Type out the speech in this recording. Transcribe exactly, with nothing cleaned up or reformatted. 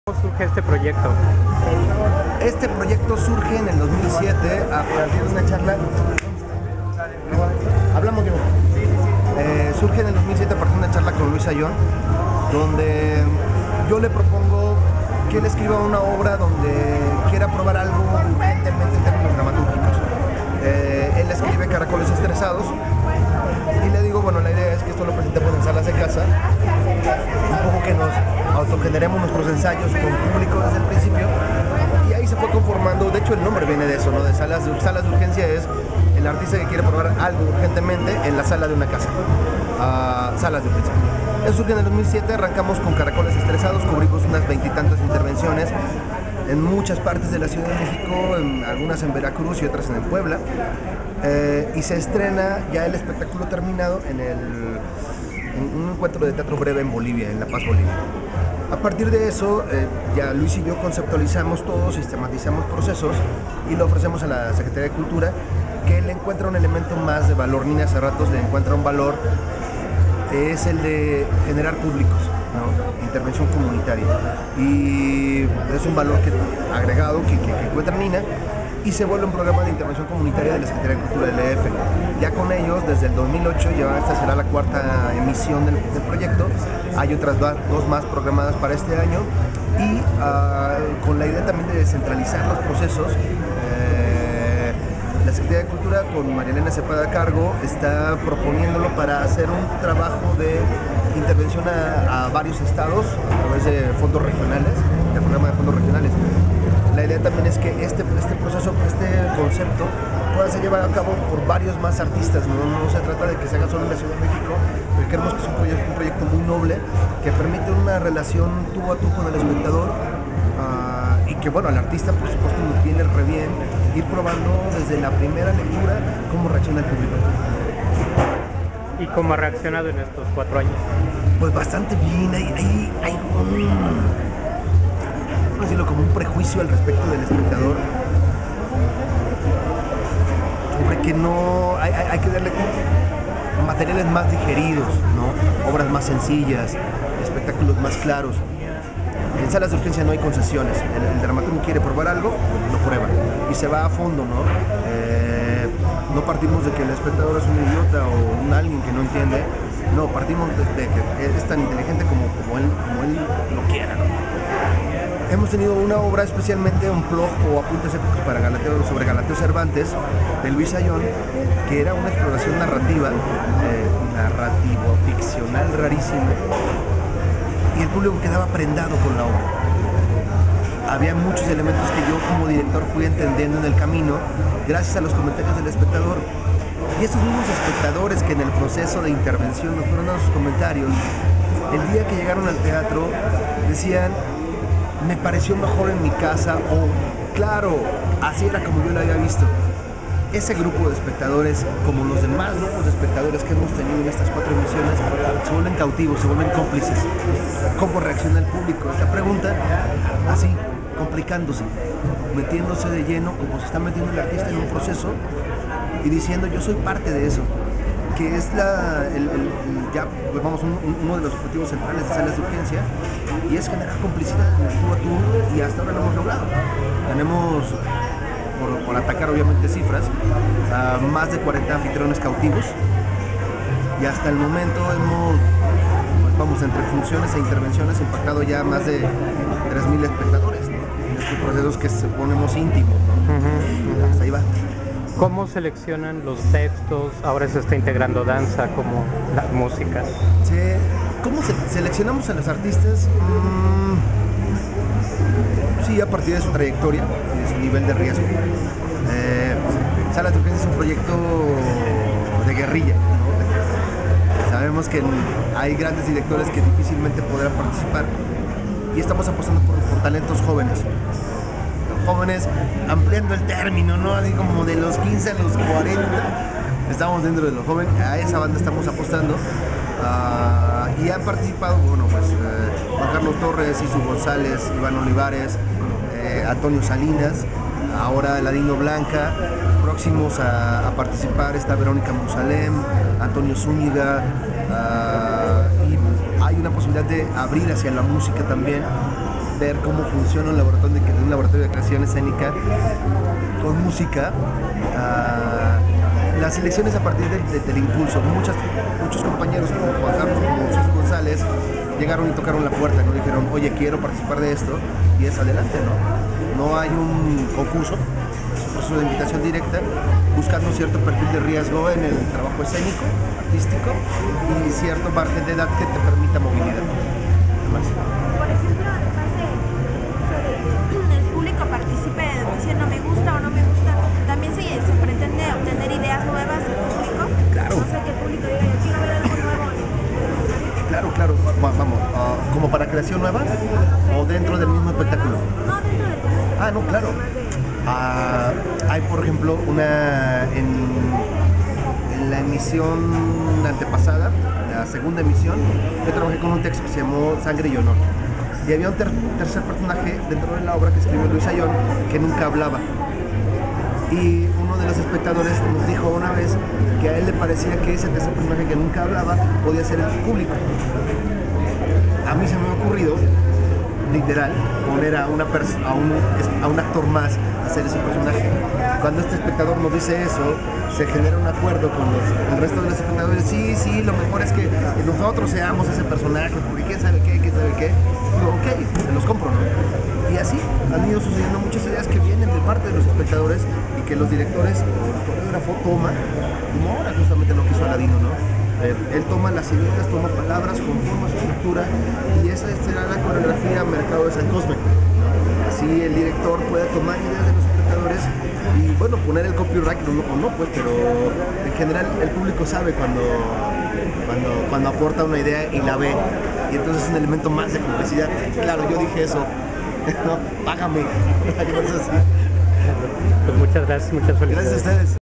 ¿Cómo surge este proyecto? Este proyecto surge en el dos mil siete a partir de una charla. Hablamos, Diego. Eh, surge en el dos mil siete a partir de una charla con Luis Ayón, donde yo le propongo que él escriba una obra donde quiera probar algo urgentemente en términos dramatúrgicos. Eh, él escribe Caracoles Estresados y le digo, bueno, la idea es que esto lo presentemos en salas de casa, un poco que nos autogeneremos nuestros ensayos con público desde el principio, y ahí se fue conformando. De hecho, el nombre viene de eso, ¿no? De salas de, salas de urgencia es el artista que quiere probar algo urgentemente en la sala de una casa. Uh, salas de urgencia. Eso surge en el dos mil siete, arrancamos con Caracoles Estresados, cubrimos unas veintitantas intervenciones en muchas partes de la Ciudad de México, en, algunas en Veracruz y otras en Puebla, eh, y se estrena ya el espectáculo terminado en, el, en un encuentro de teatro breve en Bolivia, en La Paz, Bolivia. A partir de eso, eh, ya Luis y yo conceptualizamos todo, sistematizamos procesos y lo ofrecemos a la Secretaría de Cultura, que le encuentra un elemento más de valor. Nina hace ratos le encuentra un valor, es el de generar públicos, ¿no? Intervención comunitaria, y es un valor que, agregado que, que, que encuentra Nina, y se vuelve un programa de intervención comunitaria de la Secretaría de Cultura del D F. Ya con ellos, desde el dos mil ocho, ya esta será la cuarta emisión del, del proyecto. Hay otras dos más programadas para este año, y uh, con la idea también de descentralizar los procesos. eh, La Secretaría de Cultura, con María Elena Cepeda a cargo, está proponiéndolo para hacer un trabajo de intervención a, a varios estados a través de fondos regionales, del programa de fondos regionales. La idea también es que este, este proceso, este concepto, pueda ser llevado a cabo por varios más artistas. No, no se trata de que se haga solo en la Ciudad de México, porque creemos que es un proyecto, un proyecto muy noble, que permite una relación tú a tú con el espectador, uh, y que, bueno, al artista, por supuesto, nos viene re bien ir probando desde la primera lectura cómo reacciona el público. ¿Y cómo ha reaccionado en estos cuatro años? Pues bastante bien. Hay, hay, hay un, ¿cómo decirlo? Como un prejuicio al respecto del espectador. Sobre que no hay, hay, hay que darle materiales más digeridos, ¿no? Obras más sencillas, espectáculos más claros. En salas de urgencia no hay concesiones. El, el dramaturgo quiere probar algo, lo prueba y se va a fondo, ¿no? Eh, no partimos de que el espectador es un idiota o un alguien que no entiende. No, partimos de, de que es tan inteligente como, como, él, como él lo quiera, ¿no? Hemos tenido una obra, especialmente un blog o apuntes épicos para Galateo, sobre Galateo Cervantes, de Luis Ayón, que era una exploración narrativa, eh, narrativo, ficcional rarísima, y el público quedaba prendado con la obra. Había muchos elementos que yo como director fui entendiendo en el camino gracias a los comentarios del espectador. Y esos mismos espectadores que en el proceso de intervención nos fueron dando sus comentarios, el día que llegaron al teatro decían: me pareció mejor en mi casa, o claro, así era como yo lo había visto. Ese grupo de espectadores, como los demás grupos de espectadores que hemos tenido en estas cuatro emisiones, se vuelven cautivos, se vuelven cómplices. ¿Cómo reacciona el público? Esta pregunta, así, complicándose, metiéndose de lleno, como se está metiendo el artista en un proceso, y diciendo: yo soy parte de eso, que es la, el, el, el, ya, pues vamos, un, uno de los objetivos centrales de salas de urgencia, y es generar complicidad en el tú a tú, y hasta ahora lo hemos logrado. Tenemos, por, por atacar obviamente cifras, a más de cuarenta anfitriones cautivos, y hasta el momento hemos, pues vamos, entre funciones e intervenciones, impactado ya más de tres mil espectadores, ¿no? En estos procesos que se ponemos íntimos, ¿no? Uh-huh. Hasta ahí va. ¿Cómo seleccionan los textos? Ahora se está integrando danza, como las músicas. Sí. ¿Cómo se seleccionamos a los artistas? Mm, sí, a partir de su trayectoria y de su nivel de riesgo. Eh, Salas de Urgencia es un proyecto de guerrilla, ¿no? Sabemos que hay grandes directores que difícilmente podrán participar, y estamos apostando por, por talentos jóvenes. Jóvenes, ampliando el término, ¿no? Así como de los quince a los cuarenta, estamos dentro de los jóvenes, a esa banda estamos apostando. Uh, y han participado, bueno, pues eh, Juan Carlos Torres, Isu González, Iván Olivares, eh, Antonio Salinas, ahora Ladino Blanca. Próximos a, a participar está Verónica Musalem, Antonio Zúñiga, uh, y hay una posibilidad de abrir hacia la música también. ver cómo funciona un laboratorio de, un laboratorio de creación escénica con música. Uh, las elecciones a partir de, de, del impulso. Muchas, muchos compañeros como Juan Carlos, como Jesús González, llegaron y tocaron la puerta, ¿no? Dijeron, oye, quiero participar de esto, y es adelante, ¿no? No hay un concurso, es un proceso de invitación directa, buscando cierto perfil de riesgo en el trabajo escénico, artístico, y cierto margen de edad que te permita movilidad. Más. Por ejemplo, además de que el público participe diciendo me gusta o no me gusta, también se, se pretende obtener ideas nuevas del público. Claro. No sé, que el público diga, yo quiero ver algo nuevo. Claro, claro, vamos, uh, como para creación nueva o dentro del mismo espectáculo. No, dentro del mismo. Ah, no, claro. Uh, hay, por ejemplo, una en, en la emisión antepasada, la segunda emisión, yo trabajé con un texto que se llamó Sangre y Honor. Y había un ter tercer personaje dentro de la obra que escribió Luis Ayón que nunca hablaba. Y uno de los espectadores nos dijo una vez que a él le parecía que ese tercer personaje que nunca hablaba podía ser el público. A mí se me ha ocurrido, literal, poner a, una a, un, a un actor más a hacer ese personaje. Cuando este espectador nos dice eso, se genera un acuerdo con los, el resto de los espectadores. Sí, sí, lo mejor es que nosotros seamos ese personaje, porque quién sabe qué, quién sabe qué. Digo, ok, se los compro, ¿no? Y así han ido sucediendo muchas ideas que vienen de parte de los espectadores y que los directores o el coreógrafo toma, como ahora justamente lo que hizo Aladino, ¿no? Él, él toma las ideas, toma palabras, conforma su estructura, y esa será la coreografía Mercado de San Cosme. Así el director puede tomar ideas de los espectadores y, bueno, poner el copyright o no, o no pues, pero en general el público sabe cuando, cuando, cuando aporta una idea y la ve, y entonces es un elemento más de publicidad. Claro, yo dije eso, no, págame. Pues muchas gracias, muchas felicidades. Gracias a ustedes.